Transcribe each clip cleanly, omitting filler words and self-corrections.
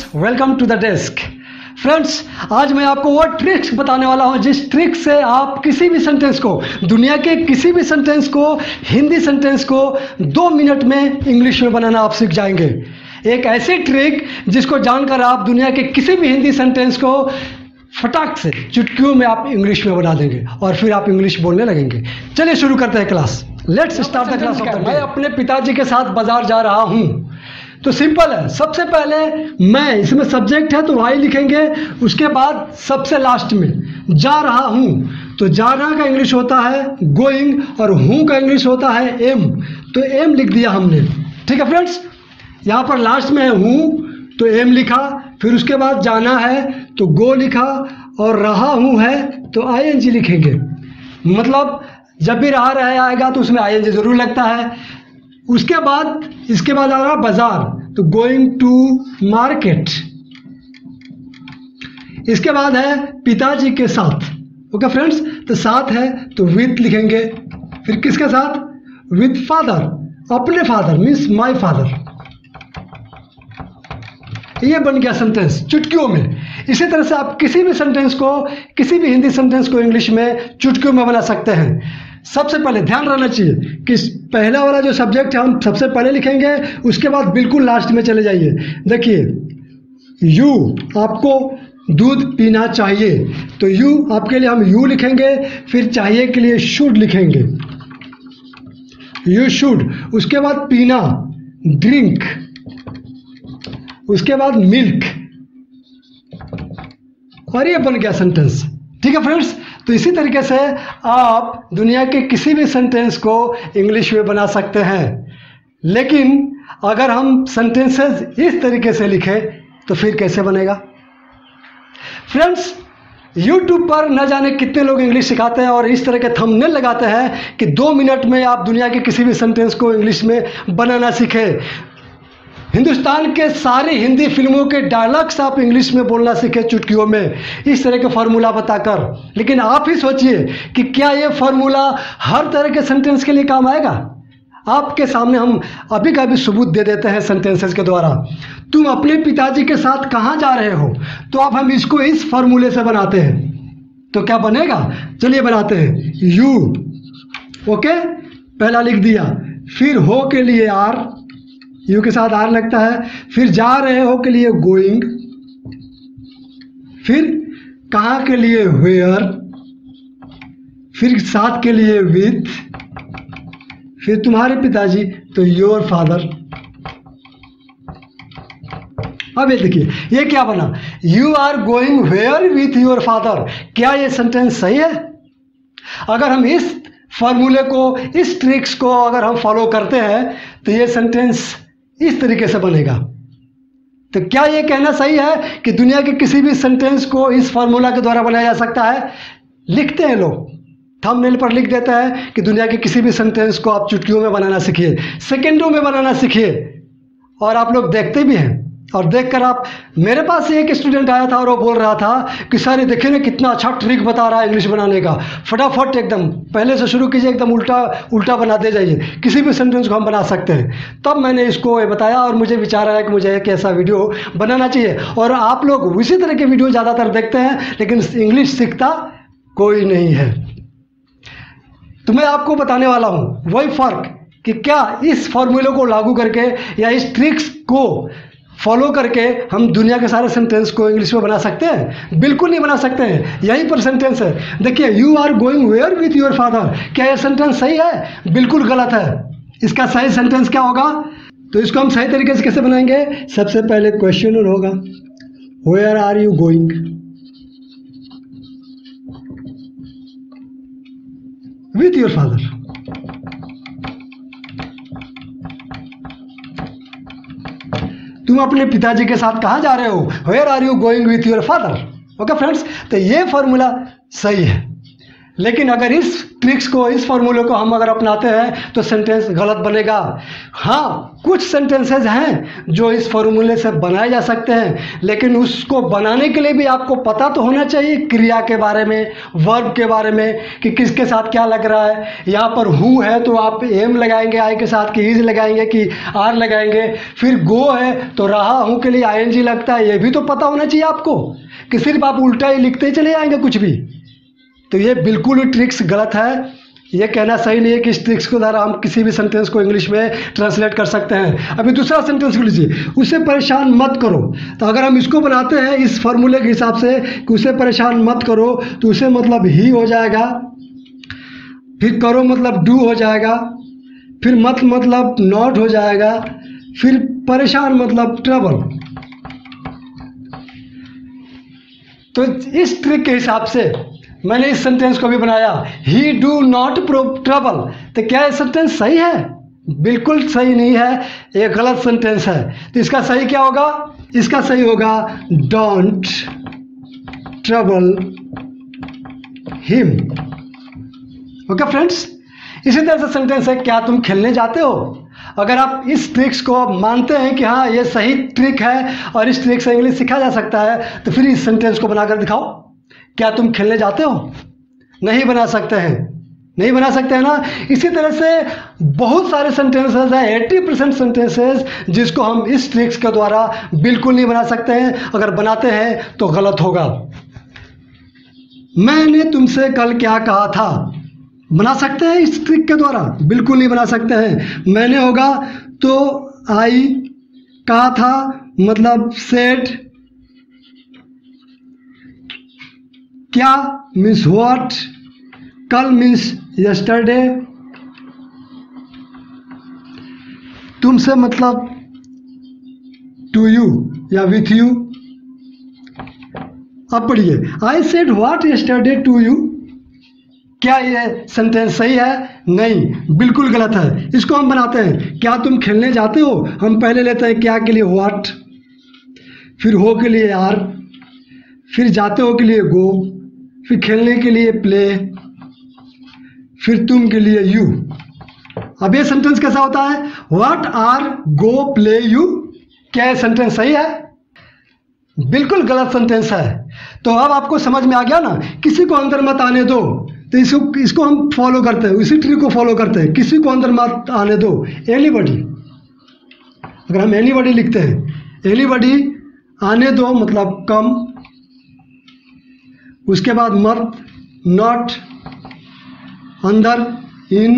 Welcome to the desk. Friends, आज मैं आपको वो ट्रिक्स बताने वाला हूँ जिस ट्रिक से आप किसी भी सेंटेंस को, दुनिया के किसी भी सेंटेंस को, हिंदी सेंटेंस को 2 मिनट में इंग्लिश में बनाना आप सीख जाएंगे। एक ऐसी ट्रिक जिसको जानकर आप दुनिया के किसी भी हिंदी सेंटेंस को फटाक से चुटकियों में आप इंग्लिश में बना देंगे और फिर आप इंग्लिश बोलने लगेंगे। चलिए शुरू करते हैं class. Let's start the class. मैं अपने पिताजी के साथ बाजार जा रहा हूँ। तो सिंपल है। सबसे पहले मैं, इसमें सब्जेक्ट है तो आई लिखेंगे, उसके बाद सबसे लास्ट में जा रहा हूँ। तो जाना का इंग्लिश होता है गोइंग और हूँ का इंग्लिश होता है एम। तो एम लिख दिया हमने, ठीक है फ्रेंड्स। यहाँ पर लास्ट में है हूँ तो एम लिखा, फिर उसके बाद जाना है तो गो लिखा और रहा हूँ है तो आईएनजी लिखेंगे। मतलब जब भी रहा रहे आएगा तो उसमें आईएनजी जरूर लगता है। उसके बाद इसके बाद आ रहा बाजार तो गोइंग टू मार्केट। इसके बाद है पिताजी के साथ। ओके फ्रेंड्स, तो साथ है तो विथ लिखेंगे। फिर किसके साथ? विथ फादर, अपने फादर मीन्स माय फादर। ये बन गया सेंटेंस चुटकियों में। इसी तरह से आप किसी भी सेंटेंस को, किसी भी हिंदी सेंटेंस को इंग्लिश में चुटकियों में बना सकते हैं। सबसे पहले ध्यान रहना चाहिए कि पहला वाला जो सब्जेक्ट है हम सबसे पहले लिखेंगे, उसके बाद बिल्कुल लास्ट में चले जाइए। देखिए, यू, आपको दूध पीना चाहिए तो यू, आपके लिए हम यू लिखेंगे। फिर चाहिए के लिए शुड लिखेंगे, यू शुड। उसके बाद पीना ड्रिंक, उसके बाद मिल्क, और ये बन गया सेंटेंस। ठीक है फ्रेंड्स, तो इसी तरीके से आप दुनिया के किसी भी सेंटेंस को इंग्लिश में बना सकते हैं। लेकिन अगर हम सेंटेंसेस इस तरीके से लिखें तो फिर कैसे बनेगा? फ्रेंड्स, YouTube पर न जाने कितने लोग इंग्लिश सिखाते हैं और इस तरह के थंबनेल लगाते हैं कि 2 मिनट में आप दुनिया के किसी भी सेंटेंस को इंग्लिश में बनाना सीखें। हिंदुस्तान के सारी हिंदी फिल्मों के डायलॉग्स आप इंग्लिश में बोलना सीखे चुटकियों में, इस तरह के फार्मूला बताकर। लेकिन आप ही सोचिए कि क्या ये फार्मूला हर तरह के सेंटेंस के लिए काम आएगा? आपके सामने हम अभी का भी सबूत दे देते हैं सेंटेंसेस के द्वारा। तुम अपने पिताजी के साथ कहाँ जा रहे हो? तो अब हम इसको इस फार्मूले से बनाते हैं। तो क्या बनेगा? चलिए बनाते हैं। यू, ओके, पहला लिख दिया। फिर हो के लिए आर, यू के साथ आर लगता है। फिर जा रहे हो के लिए गोइंग। फिर कहाँ के लिए वेयर। फिर साथ के लिए विथ। फिर तुम्हारे पिताजी तो योर फादर। अब ये देखिए, ये क्या बना? You are going where with your father. क्या ये सेंटेंस सही है? अगर हम इस फॉर्मूले को, इस ट्रिक्स को अगर हम फॉलो करते हैं तो ये सेंटेंस इस तरीके से बनेगा। तो क्या ये कहना सही है कि दुनिया के किसी भी सेंटेंस को इस फार्मूला के द्वारा बनाया जा सकता है? लिखते हैं लोग, थंबनेल पर लिख देता है कि दुनिया के किसी भी सेंटेंस को आप चुटकियों में बनाना सीखिए, सेकंडों में बनाना सीखिए। और आप लोग देखते भी हैं। और देखकर आप, मेरे पास एक स्टूडेंट आया था और वो बोल रहा था कि सर देखिए ना कितना अच्छा ट्रिक बता रहा है इंग्लिश बनाने का। फटाफट एकदम पहले से शुरू कीजिए, एकदम उल्टा बनाते जाइए, किसी भी सेंटेंस को हम बना सकते हैं। तब मैंने इसको बताया और मुझे विचार आया कि मुझे एक ऐसा वीडियो बनाना चाहिए। और आप लोग उसी तरह के वीडियो ज़्यादातर देखते हैं लेकिन इंग्लिश सीखता कोई नहीं है। तो मैं आपको बताने वाला हूँ वही फ़र्क कि क्या इस फॉर्मूले को लागू करके या इस ट्रिक्स को फॉलो करके हम दुनिया के सारे सेंटेंस को इंग्लिश में बना सकते हैं? बिल्कुल नहीं बना सकते हैं। यहीं पर सेंटेंस है। देखिए, you are going where with your father. क्या यह सेंटेंस सही है? बिल्कुल गलत है। इसका सही सेंटेंस क्या होगा? तो इसको हम सही तरीके से कैसे बनाएंगे? सबसे पहले क्वेश्चन होगा, where are you going? With your father. तुम अपने पिताजी के साथ कहाँ जा रहे हो? Where are you going with your father. Okay friends, तो ये फॉर्मूला सही है। लेकिन अगर इस ट्रिक्स को, इस फॉर्मूले को हम अगर अपनाते हैं तो सेंटेंस गलत बनेगा। हाँ, कुछ सेंटेंसेज हैं जो इस फॉर्मूले से बनाए जा सकते हैं, लेकिन उसको बनाने के लिए भी आपको पता तो होना चाहिए क्रिया के बारे में, वर्ब के बारे में, कि किसके साथ क्या लग रहा है। यहाँ पर हु है तो आप एम लगाएंगे आई के साथ, कि इज लगाएंगे कि आर लगाएंगे। फिर गो है तो रहा हूँ के लिए आईएनजी लगता है, ये भी तो पता होना चाहिए आपको, कि सिर्फ आप उल्टा ही लिखते ही चले जाएंगे कुछ भी। तो ये बिल्कुल ट्रिक्स गलत है। ये कहना सही नहीं है कि इस ट्रिक्स के द्वारा हम किसी भी सेंटेंस को इंग्लिश में ट्रांसलेट कर सकते हैं। अभी दूसरा सेंटेंस को लीजिए, उसे परेशान मत करो। तो अगर हम इसको बनाते हैं इस फॉर्मूले के हिसाब से कि उसे परेशान मत करो, तो उसे मतलब ही हो जाएगा, फिर करो मतलब डू हो जाएगा, फिर मत मतलब नॉट हो जाएगा, फिर परेशान मतलब ट्रबल। तो इस ट्रिक के हिसाब से मैंने इस सेंटेंस को भी बनाया, ही डू नॉट ट्रबल। तो क्या ये सेंटेंस सही है? बिल्कुल सही नहीं है, ये गलत सेंटेंस है। तो इसका सही क्या होगा? इसका सही होगा don't trouble him. Okay friends, इसी तरह से सेंटेंस है, क्या तुम खेलने जाते हो? अगर आप इस ट्रिक्स को मानते हैं कि हाँ ये सही ट्रिक है और इस ट्रिक से इंग्लिश सीखा जा सकता है, तो फिर इस सेंटेंस को बनाकर दिखाओ, क्या तुम खेलने जाते हो? नहीं बना सकते हैं, नहीं बना सकते हैं ना। इसी तरह से बहुत सारे सेंटेंसेस हैं, 80% सेंटेंसेस जिसको हम इस ट्रिक्स के द्वारा बिल्कुल नहीं बना सकते हैं। अगर बनाते हैं तो गलत होगा। मैंने तुमसे कल क्या कहा था, बना सकते हैं इस ट्रिक के द्वारा? बिल्कुल नहीं बना सकते हैं। मैंने होगा तो आई, कहा था मतलब सेड, क्या मीन्स व्हाट, कल मीन्स यस्टरडे, तुमसे मतलब टू यू या विथ यू। अब पढ़िए, I said what yesterday to you. क्या ये सेंटेंस सही है? नहीं, बिल्कुल गलत है। इसको हम बनाते हैं, क्या तुम खेलने जाते हो। हम पहले लेते हैं क्या के लिए व्हाट, फिर हो के लिए आर, फिर जाते हो के लिए गो, फिर खेलने के लिए प्ले, फिर तुम के लिए यू। अब ये सेंटेंस कैसा होता है? What are go play you. क्या ये सेंटेंस सही है? बिल्कुल गलत सेंटेंस है। तो अब आपको समझ में आ गया ना, किसी को अंदर मत आने दो। तो इसको हम फॉलो करते हैं, इसी ट्रिक को फॉलो करते हैं, किसी को अंदर मत आने दो। एनीबॉडी, अगर हम एनीबॉडी लिखते हैं, एनीबॉडी आने दो मतलब कम, उसके बाद मत, नॉट, अंदर, इन,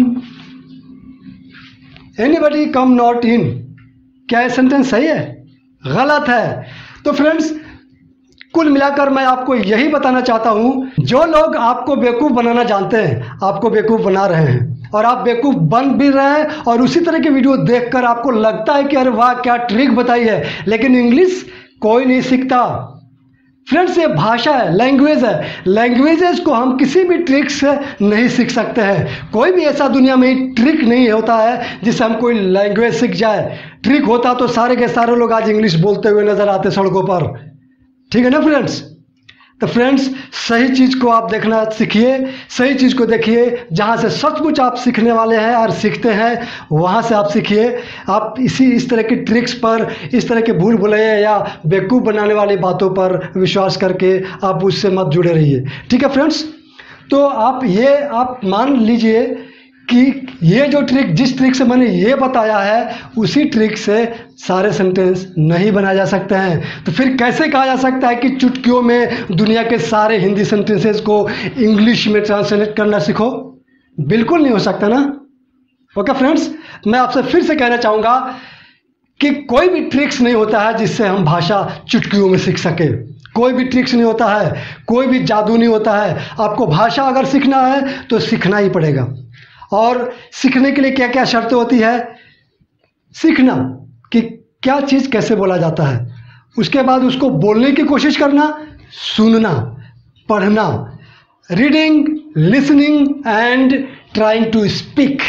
एनीबॉडी कम नॉट इन। क्या ये सेंटेंस सही है? गलत है। तो फ्रेंड्स, कुल मिलाकर मैं आपको यही बताना चाहता हूं, जो लोग आपको बेवकूफ़ बनाना जानते हैं, आपको बेवकूफ़ बना रहे हैं, और आप बेवकूफ़ बन भी रहे हैं, और उसी तरह के वीडियो देखकर आपको लगता है कि अरे वाह क्या ट्रिक बताई है, लेकिन इंग्लिश कोई नहीं सीखता। फ्रेंड्स, ये भाषा है, लैंग्वेज है। लैंग्वेजेस को हम किसी भी ट्रिक से नहीं सीख सकते हैं। कोई भी ऐसा दुनिया में ट्रिक नहीं होता है जिससे हम कोई लैंग्वेज सीख जाए। ट्रिक होता तो सारे के सारे लोग आज इंग्लिश बोलते हुए नजर आते सड़कों पर। ठीक है ना फ्रेंड्स? तो फ्रेंड्स, सही चीज़ को आप देखना सीखिए, सही चीज़ को देखिए, जहाँ से सचमुच आप सीखने वाले हैं और सीखते हैं वहाँ से आप सीखिए। आप इस तरह की ट्रिक्स पर, इस तरह के भूल भुलैया या बेवकूफ़ बनाने वाली बातों पर विश्वास करके आप उससे मत जुड़े रहिए। ठीक है फ्रेंड्स? तो आप मान लीजिए कि ये जो ट्रिक, जिस ट्रिक से मैंने ये बताया है, उसी ट्रिक से सारे सेंटेंस नहीं बनाए जा सकते हैं। तो फिर कैसे कहा जा सकता है कि चुटकियों में दुनिया के सारे हिंदी सेंटेंसेस को इंग्लिश में ट्रांसलेट करना सीखो? बिल्कुल नहीं हो सकता ना। ओके फ्रेंड्स, मैं आपसे फिर से कहना चाहूँगा कि कोई भी ट्रिक्स नहीं होता है जिससे हम भाषा चुटकियों में सीख सके। कोई भी ट्रिक्स नहीं होता है, कोई भी जादू नहीं होता है। आपको भाषा अगर सीखना है तो सीखना ही पड़ेगा। और सीखने के लिए क्या क्या शर्तें होती है? सीखना कि क्या चीज़ कैसे बोला जाता है, उसके बाद उसको बोलने की कोशिश करना, सुनना, पढ़ना, reading, listening and trying to speak.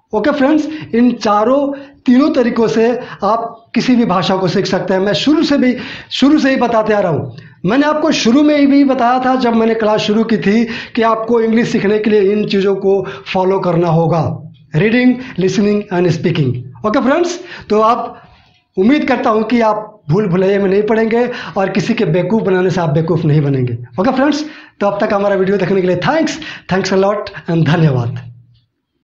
Okay friends, इन तीनों तरीकों से आप किसी भी भाषा को सीख सकते हैं। मैं शुरू से ही बताते आ रहा हूँ। मैंने आपको शुरू में ही भी बताया था जब मैंने क्लास शुरू की थी कि आपको इंग्लिश सीखने के लिए इन चीज़ों को फॉलो करना होगा, reading, listening and speaking. Okay friends, तो आप उम्मीद करता हूँ कि आप भूल भुलैया में नहीं पड़ेंगे और किसी के बेवकूफ़ बनाने से आप बेवकूफ़ नहीं बनेंगे। ओके फ्रेंड्स, तो अब तक हमारा वीडियो देखने के लिए थैंक्स अ लॉट एंड धन्यवाद।